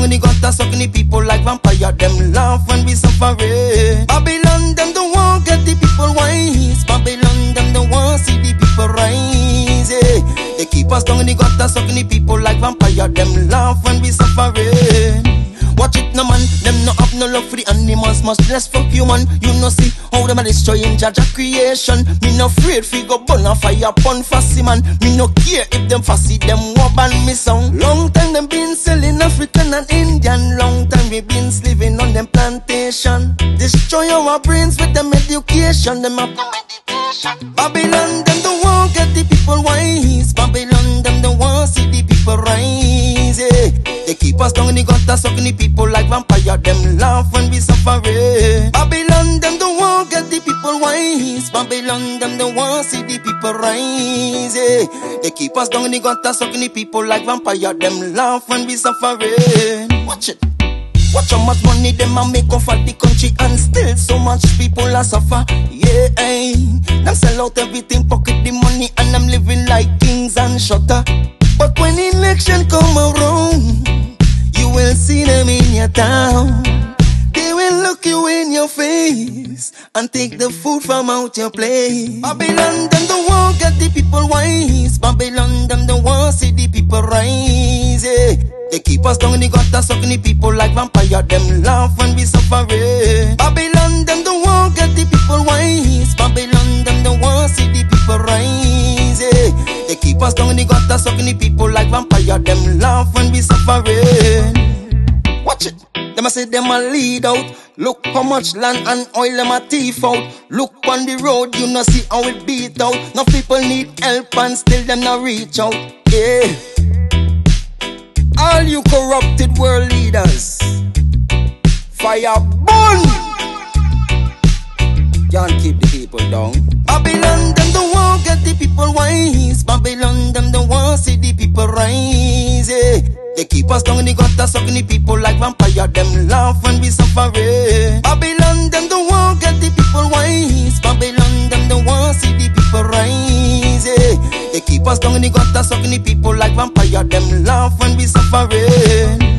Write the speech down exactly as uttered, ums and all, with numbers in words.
down in the gutter, sucking the people like vampire. Them laugh when we suffering. Babylon, them don't want get the people wise. Babylon, them don't want see the people rise. Yeah. They keep us down in the gutter, sucking the people like vampire. Them laugh when we suffering. Watch it no man, them no have no love for the animals, much less for human. You no see how them a destroying Jaja creation. Me no afraid fi go burn a fire upon fussy man. Me no care if them fussy, them wab and me song. Long time them been selling African and Indian. Long time we been living on them plantation. Destroy our brains with them education. Them have them education. Babylon, them don't want get the people wise. Babylon, them don't want see the people rise. Yeah. They keep us down in the gutter, sucking the people like vampire. Them laugh when we suffering. Babylon, them don't want get the people wise. Babylon, them don't want see the people rise. Yeah. They keep us down in the gutter, sucking the people like vampire. Them laugh when we suffering. Watch it. Watch how much money them a make off of the country, and still so much people a suffer. Yeah, eh. Them sell out everything, pocket the money, and them living like kings and shutter. But when election come around, you will see them in your town. They will look you in your face and take the food from out your plate. Babylon, them don't want get the people wise. Babylon, them don't want see the people rise. Yeah. They keep us down in the gutter, sucking the people like vampire. Them laugh when we suffering. Babylon, them don't want get the people wise. Babylon, them don't want see the people rise. Yeah. They keep us down in the gutter, sucking the people like vampire. Them laugh when we suffering. Watch it. Them a say them a lead out. Look how much land and oil them a thief out. Look on the road, you know see how it beat out. No people need help and still them not reach out. Yeah. All you corrupted world leaders, fire burn. Can't keep the people down. Babylon, them don't want get the people wise. Babylon, them don't want see the people rise. Yeah. They keep us down in the gutter, sucking the people like vampire. Them laugh when we suffering. Babylon, them don't want get the people wise. Babylon, them don't want see the people rise. Yeah. They keep us down in the gutter, sucking the people like vampire. Them laugh when we suffering.